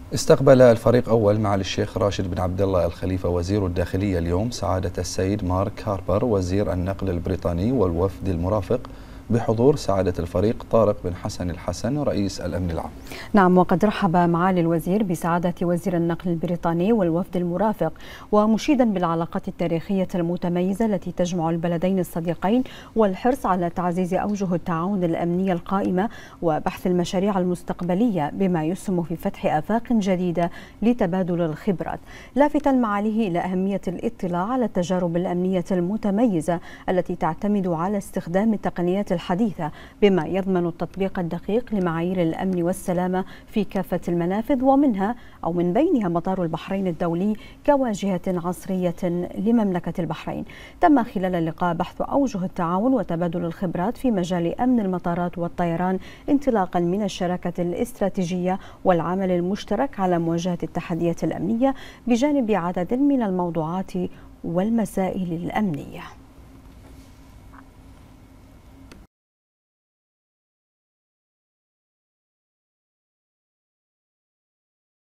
استقبل الفريق أول معالي الشيخ راشد بن عبد الله الخليفة وزير الداخلية اليوم سعادة السيد مارك هاربر وزير النقل البريطاني والوفد المرافق بحضور سعادة الفريق طارق بن حسن الحسن رئيس الأمن العام. نعم، وقد رحب معالي الوزير بسعادة وزير النقل البريطاني والوفد المرافق، ومشيدا بالعلاقات التاريخية المتميزة التي تجمع البلدين الصديقين والحرص على تعزيز أوجه التعاون الأمني القائمة وبحث المشاريع المستقبلية بما يسهم في فتح آفاق جديدة لتبادل الخبرات، لافتا معاليه إلى أهمية الاطلاع على التجارب الأمنية المتميزة التي تعتمد على استخدام التقنيات الحديثة بما يضمن التطبيق الدقيق لمعايير الأمن والسلامة في كافة المنافذ، ومنها أو من بينها مطار البحرين الدولي كواجهة عصرية لمملكة البحرين. تم خلال اللقاء بحث أوجه التعاون وتبادل الخبرات في مجال أمن المطارات والطيران انطلاقا من الشراكة الاستراتيجية والعمل المشترك على مواجهة التحديات الأمنية بجانب عدد من الموضوعات والمسائل الأمنية.